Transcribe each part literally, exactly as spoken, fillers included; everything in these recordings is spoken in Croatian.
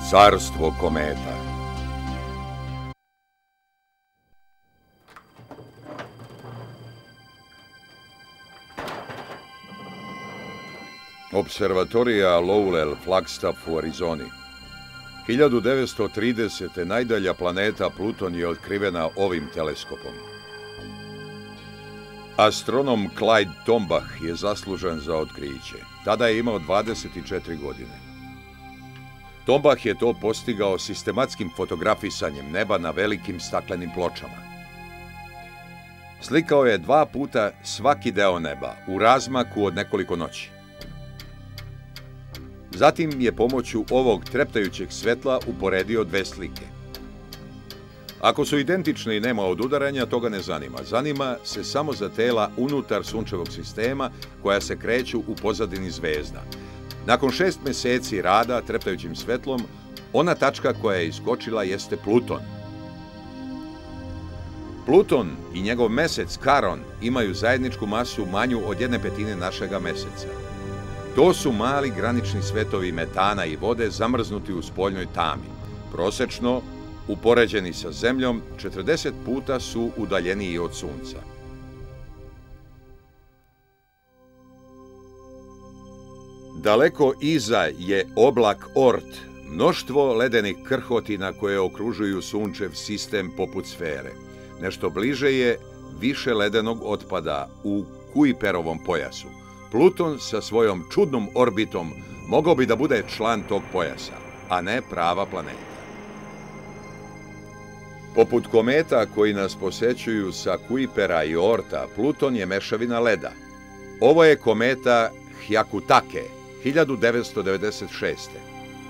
Carstvo kometa. Observatorija Lowell Flagstaff u Arizoni. hiljadu devetsto tridesete. najdalja planeta Pluton je otkrivena ovim teleskopom. Astronom Clyde Tombaugh je zaslužan za otkriće. Tada je imao dvadeset četiri godine. Tombaugh je to postigao sistematskim fotografisanjem neba na velikim staklenim pločama. Slikao je dva puta svaki deo neba u razmaku od nekoliko noći. Zatim je pomoću ovog treptajućeg svetla uporedio dve slike. Ako su identične i nema odudaranja, to ga ne zanima. Zanima se samo za tela unutar sunčevog sistema koja se kreću u pozadini zvezda. Nakon šest meseci rada treptajućim svetlom, ona tačka koja je iskočila jeste Pluton. Pluton i njegov mesec Karon imaju zajedničku masu manju od jedne petine našega meseca. To su mali granični svetovi metana i vode zamrznuti u spoljnoj tami. Prosečno, upoređeni sa Zemljom, četrdeset puta su udaljeniji od Sunca. Daleko iza je oblak Oort, mnoštvo ledenih krhotina koje okružuju Sunčev sistem poput sfere. Nešto bliže je više ledenog otpada u Kuiperovom pojasu. Pluton sa svojom čudnom orbitom mogao bi da bude član tog pojasa, a ne prava planeta. Poput kometa koji nas posećuju sa Kuipera i Oorta, Pluton je mešavina leda. Ovo je kometa Hyakutake, hiljadu devetsto devedeset šeste.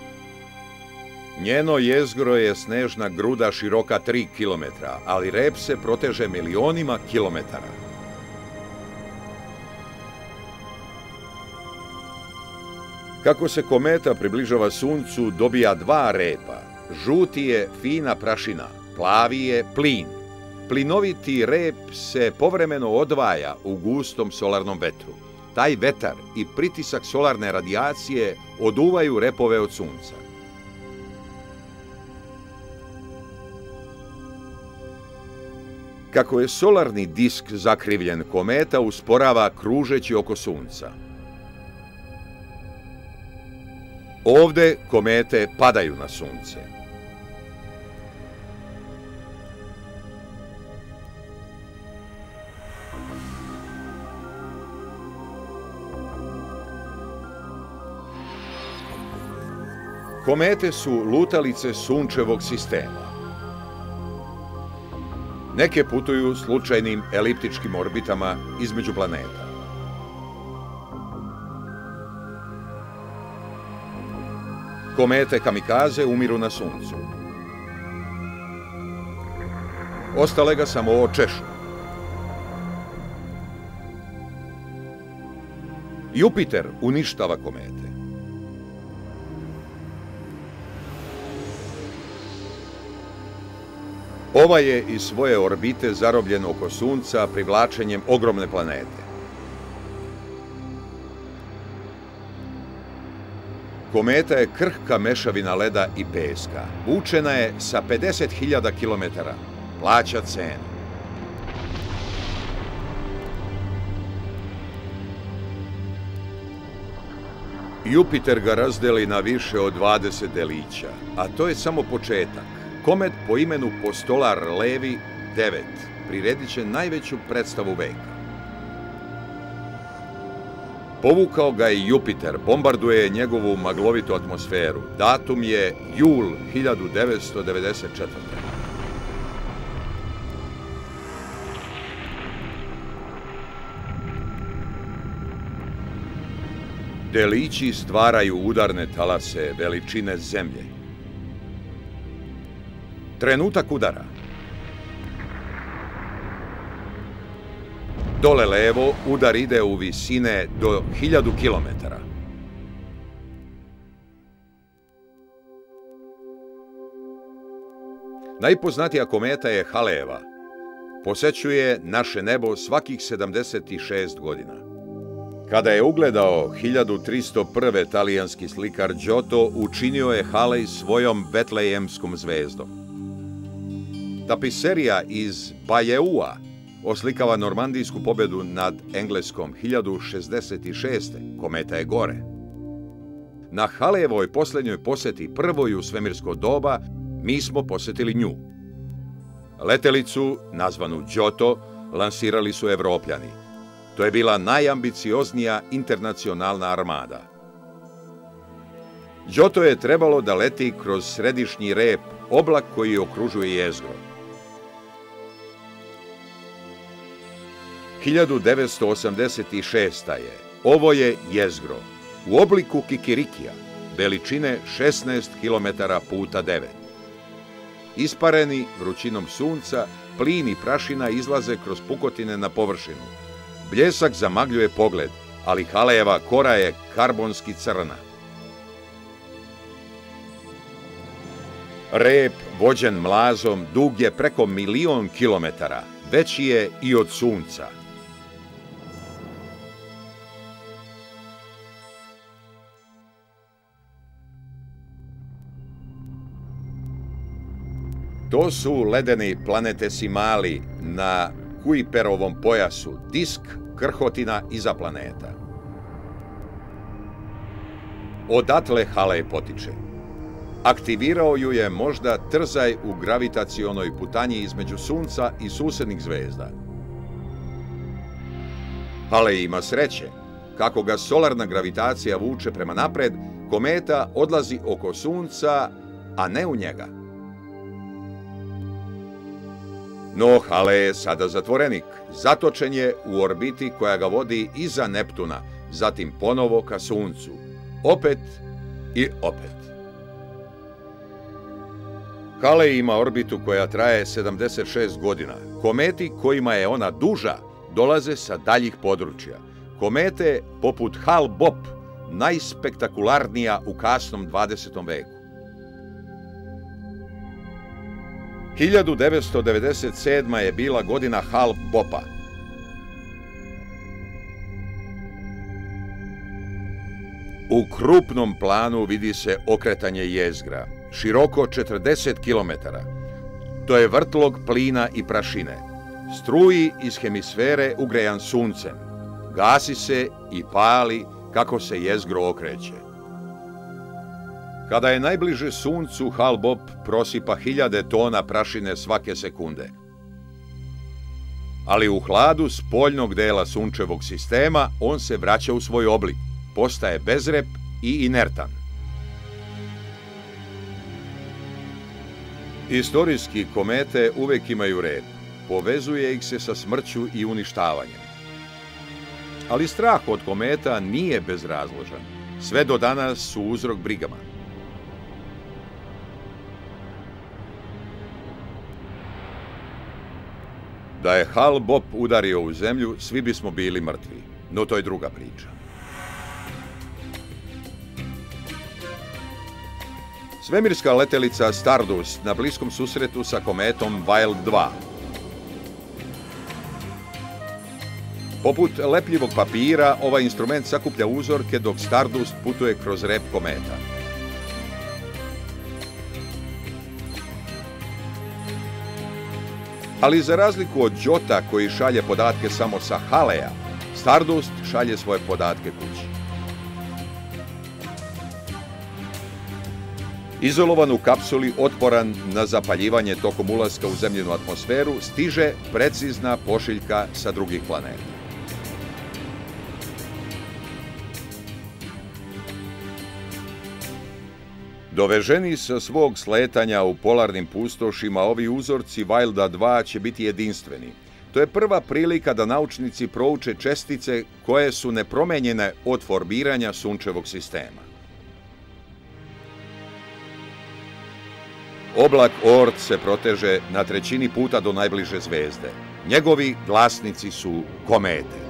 Njeno jezgro je snežna gruda široka tri kilometra, ali rep se proteže milionima kilometara. Kako se kometa približava Suncu, dobija dva repa. Žuti je fina prašina, plavi je plin. Plinoviti rep se povremeno odvaja u gustom solarnom vetru. Taj vetar i pritisak solarne radijacije oduvaju repove od Sunca. Kako je solarni disk zakrivljen, kometa usporava kružeći oko Sunca. Ovde komete padaju na Sunce. Komete su lutalice Sunčevog sistema. Neke putuju slučajnim eliptičkim orbitama između planeta. Komete kamikaze umiru na Suncu. Ostale ga samo očešu. Jupiter uništava komete. Ova je iz svoje orbite zarobljen oko Sunca privlačenjem ogromne planete. Kometa je krhka mešavina leda i peska. Vučena je sa pedeset hiljada kilometara. Plaća cenu. Jupiter ga razdeli na više od dvadeset delića, a to je samo početak. Komet po imenu Postolar Levi devet priredit će najveću predstavu veka. Povukao ga i Jupiter, bombarduje njegovu maglovitu atmosferu. Datum je jul hiljadu devetsto devedeset četvrte. Delići stvaraju udarne talase veličine Zemlje. Trenutak udara. Dole levo udar ide u visine do hiljadu kilometara. Najpoznatija kometa je Haleeva. Posećuje naše nebo svakih sedamdeset šest godina. Kada je ugledao hiljadu tristo prve talijanski slikar Giotto, učinio je Halley svojom betlejemskom zvezdom. Tapiserija iz Bajeua oslikava normandijsku pobjedu nad Engleskom hiljadu šezdeset šeste. Kometa je gore. Na Halleyevoj posljednjoj posjeti prvoj u svemirsko doba mi smo posjetili nju. Letelicu, nazvanu Giotto, lansirali su Evropljani. To je bila najambicioznija internacionalna armada. Giotto je trebalo da leti kroz središnji rep, oblak koji okružuje jezgro. hiljadu devetsto osamdeset šesta. je. Ovo je jezgro u obliku kikirikija, veličine šesnaest kilometara puta devet. Ispareni vrućinom sunca, plin i prašina izlaze kroz pukotine na površinu. Bljesak zamagljuje pogled, ali Halleyeva kora je karbonski crna. Rep, vođen mlazom, dug je preko milion kilometara, veći je i od sunca. To su ledeni planetesimali na Kuiperovom pojasu, disk krhotina iza planeta. Odatle Halley potiče. Aktivirao ju je možda trzaj u gravitacionoj putanji između Sunca i susednih zvezda. Halley ima sreće. Kako ga solarna gravitacija vuče prema napred, kometa odlazi oko Sunca, a ne u njega. No, Halley je sada zatvorenik. Zatočen je u orbiti koja ga vodi iza Neptuna, zatim ponovo ka Suncu. Opet i opet. Halley ima orbitu koja traje sedamdeset šest godina. Kometi kojima je ona duža dolaze sa daljih područja. Komete poput Hale-Bopp, najspektakularnija u kasnom dvadesetom veku. hiljadu devetsto devedeset sedma. je bila godina Hale-Boppa. U krupnom planu vidi se okretanje jezgra, široko četrdeset kilometara. To je vrtlog plina i prašine. Struji iz hemisfere ugrejan suncem. Gasi se i pali kako se jezgro okreće. Kada je najbliže suncu, Hale-Bopp prosipa hiljade tona prašine svake sekunde. Ali u hladu spoljnog dela sunčevog sistema on se vraća u svoj oblik, postaje bezrep i inertan. Istorijski komete uvek imaju rep, povezuje ih se sa smrću i uništavanjem. Ali strah od kometa nije bezrazložan. Sve do danas su uzrok brigama. Da je Hale-Bopp udario u zemlju, svi bismo bili mrtvi. No to je druga priča. Svemirska letelica Stardust na bliskom susretu sa kometom Wild dva. Poput lepljivog papira, ovaj instrument sakuplja uzorke dok Stardust putuje kroz rep kometa. Ali za razliku od Giotta koji šalje podatke samo sa Halleja, Stardust šalje svoje podatke kući. Izolovan u kapsuli, otporan na zapaljivanje tokom ulaska u zemljinu atmosferu, stiže precizna pošiljka sa drugih planeta. Doveženi sa svog sletanja u polarnim pustošima, ovi uzorci Wilda dva će biti jedinstveni. To je prva prilika da naučnici prouče čestice koje su nepromenjene od formiranja sunčevog sistema. Oblak Oort se proteže na trećini puta do najbliže zvezde. Njegovi glasnici su komete.